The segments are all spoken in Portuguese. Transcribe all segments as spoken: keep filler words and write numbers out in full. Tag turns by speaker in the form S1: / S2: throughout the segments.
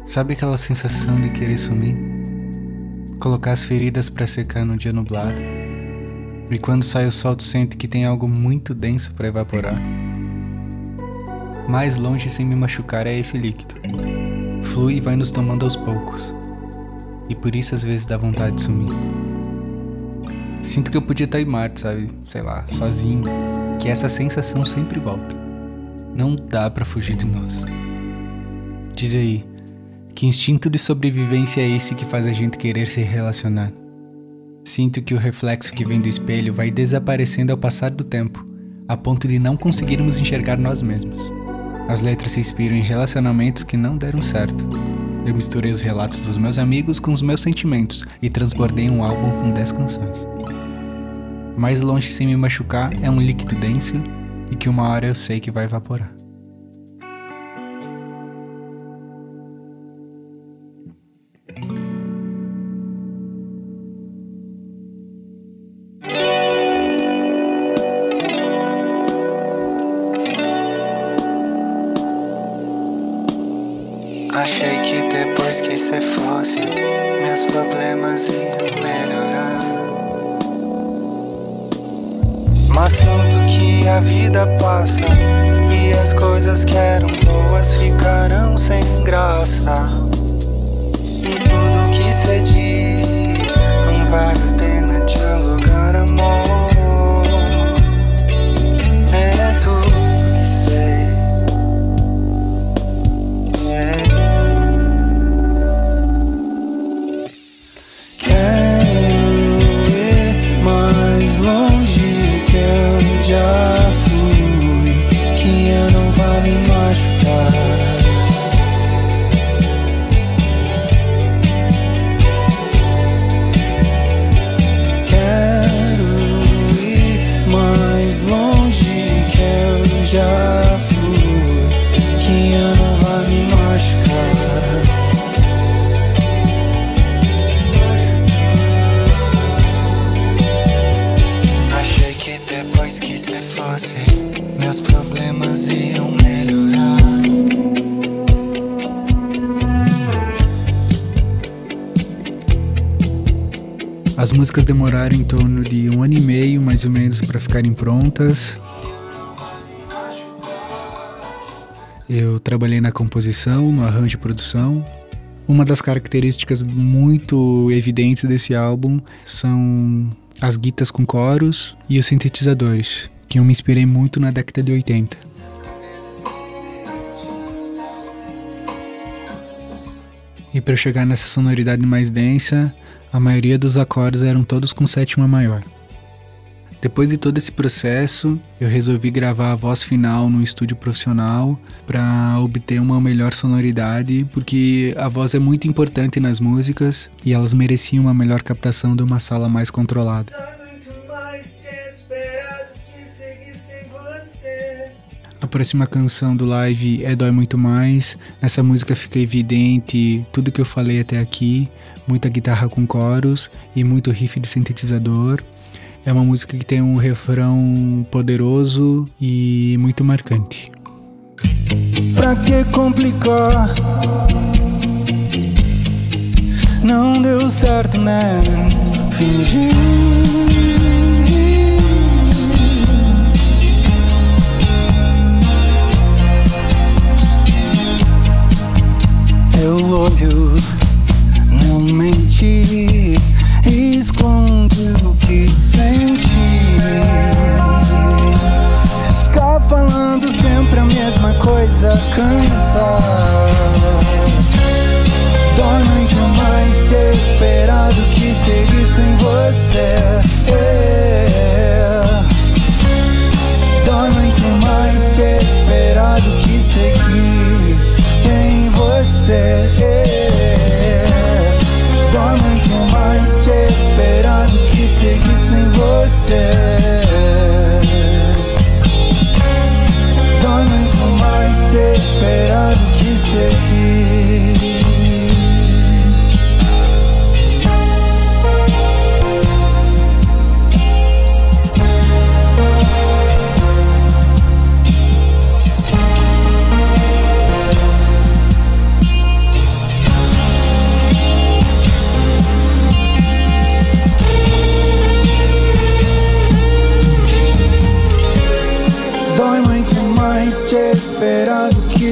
S1: Sabe aquela sensação de querer sumir? Colocar as feridas pra secar num dia nublado. E quando sai o sol tu sente que tem algo muito denso pra evaporar. Mais longe sem me machucar é esse líquido. Flui e vai nos tomando aos poucos. E por isso às vezes dá vontade de sumir. Sinto que eu podia estar em Marte, sabe? Sei lá, sozinho. Que essa sensação sempre volta. Não dá pra fugir de nós. Diz aí, que instinto de sobrevivência é esse que faz a gente querer se relacionar? Sinto que o reflexo que vem do espelho vai desaparecendo ao passar do tempo, a ponto de não conseguirmos enxergar nós mesmos. As letras se inspiram em relacionamentos que não deram certo. Eu misturei os relatos dos meus amigos com os meus sentimentos e transbordei um álbum com dez canções. Mais longe sem me machucar é um líquido denso e que uma hora eu sei que vai evaporar.
S2: Achei que depois que cê fosse, meus problemas iam melhorar. Mas sinto que a vida passa e as coisas que eram boas ficarão sem graça. E tudo que cê diz não vale a pena dialogar, amor. É tudo que sei. É. Já fui, que eu não vou me machucar. Quero ir mais longe, que eu já fui, que eu não vou me machucar. Achei que depois que cê fosse, meus problemas iam melhorar.
S1: As músicas demoraram em torno de um ano e meio, mais ou menos, para ficarem prontas. Eu trabalhei na composição, no arranjo e produção. Uma das características muito evidentes desse álbum são as guitarras com coros e os sintetizadores, que eu me inspirei muito na década de oitenta. E para eu chegar nessa sonoridade mais densa, a maioria dos acordes eram todos com sétima maior. Depois de todo esse processo, eu resolvi gravar a voz final no estúdio profissional para obter uma melhor sonoridade, porque a voz é muito importante nas músicas e elas mereciam uma melhor captação de uma sala mais controlada. A próxima canção do live é Dói Muito Mais. Nessa música fica evidente tudo que eu falei até aqui, muita guitarra com coros e muito riff de sintetizador. É uma música que tem um refrão poderoso e muito marcante.
S2: Pra que complicar? Não deu certo, né? Fingir. Teu olho não mente, esconde o que sente. Ficar falando sempre a mesma coisa cansa. Dói muito mais ter esperado que seguir sem você. É. Dói muito mais ter esperado que seguir sem você. É. Dói muito mais ter esperado que seguir sem você. Dói muito mais ter esperado que seguir.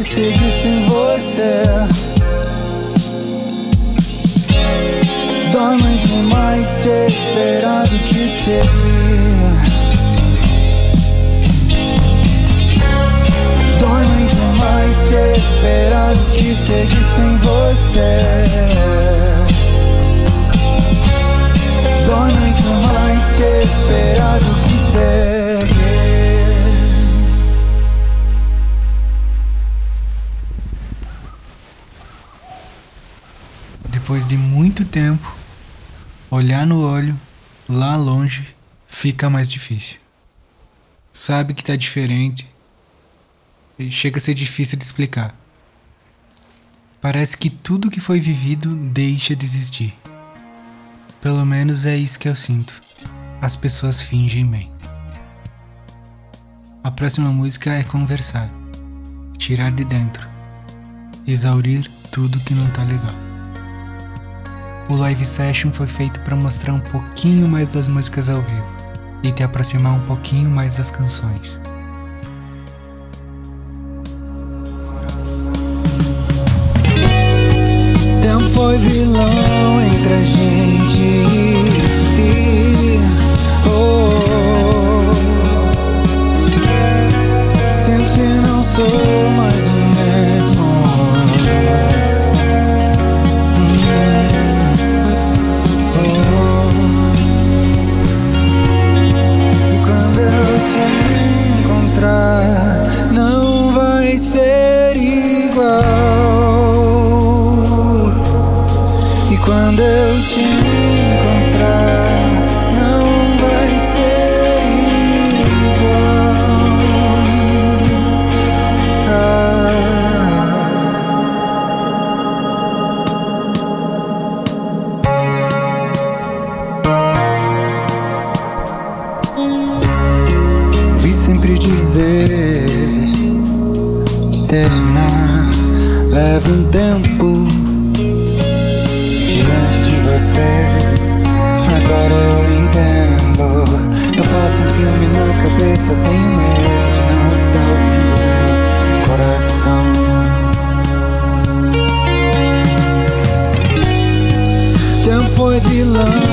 S2: seguir sem você. Dói muito mais te esperar do que seguir. Dói muito mais te esperar do que seguir sem você. Dói muito mais te esperar do que seguir.
S1: Depois de muito tempo, olhar no olho, lá longe, fica mais difícil. Sabe que tá diferente e chega a ser difícil de explicar. Parece que tudo que foi vivido deixa de existir. Pelo menos é isso que eu sinto. As pessoas fingem bem. A próxima música é conversar, tirar de dentro, exaurir tudo que não tá legal. O live session foi feito para mostrar um pouquinho mais das músicas ao vivo e te aproximar um pouquinho mais das canções.
S2: Tempo foi vilão entre a gente. Oh, sinto que não sou mais o mesmo. Não vai ser igual. E quando eu te encontrar, não vai ser igual. Ah. Vi sempre dizer que terminar leva um tempo. Diante de você, agora eu entendo. Eu faço um filme na cabeça, tenho medo de não estar ouvindo coração. Tempo foi vilão